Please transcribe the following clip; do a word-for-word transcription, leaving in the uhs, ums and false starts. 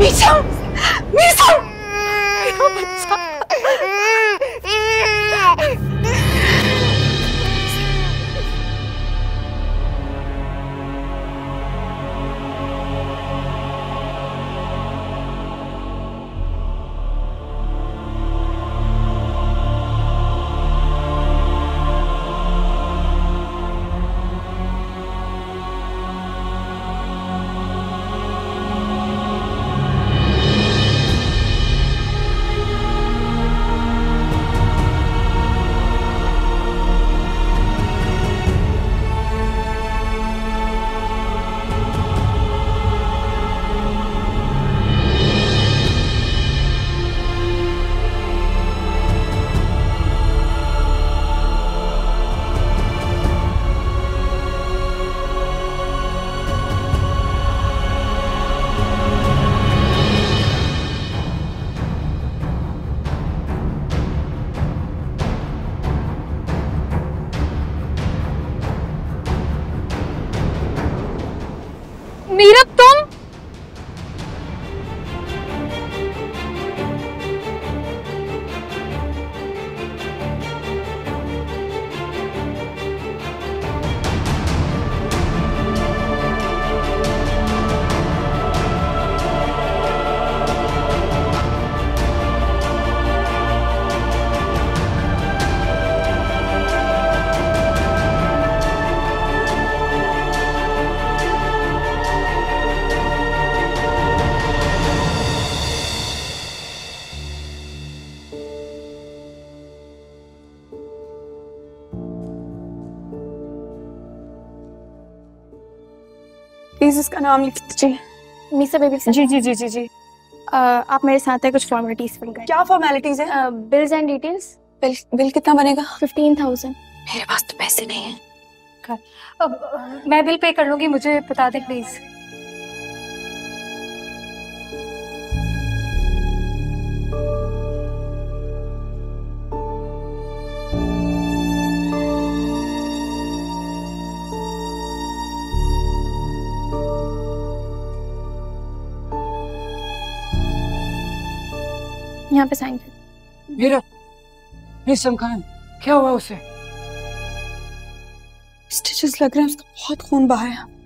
मीरब, मीरब, मेरा बच्चा। मीरब तुम प्लीज इसका नाम लिख दीजिए। मीसा बेबी। जी जी जी जी जी आ, आप मेरे साथ है, कुछ फॉर्मेलिटीज फिल करें। क्या फॉर्मेलिटीज है? Bills and details. Bill bill कितना बनेगा? Fifteen thousand. मेरे पास तो पैसे नहीं है। अब मैं बिल पे कर लूंगी, मुझे बता दे प्लीज। यहाँ पे साइन कर। मीरा, मीरब खान, क्या हुआ उसे? स्टिचेस लग रहे हैं, उसका बहुत खून बहा है।